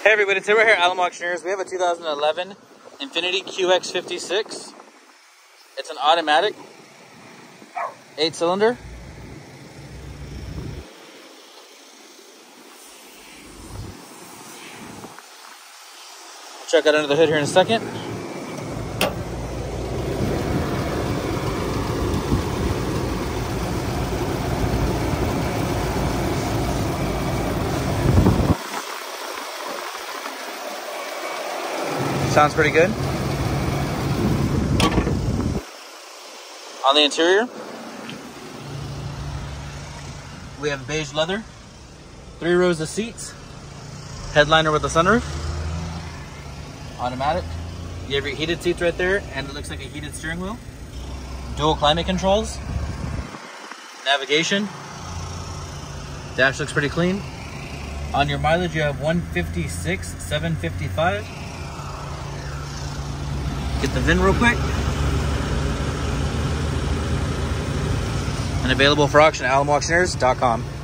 Hey everybody, today we're here at Alamo Auctioneers. We have a 2011 Infiniti QX56. It's an automatic, 8-cylinder. Check out under the hood here in a second. Sounds pretty good. On the interior, we have beige leather, 3 rows of seats, headliner with a sunroof, automatic. You have your heated seats right there, and it looks like a heated steering wheel. Dual climate controls, navigation. Dash looks pretty clean. On your mileage, you have 156,755. Get the VIN real quick. And available for auction at alamoauctioneers.com.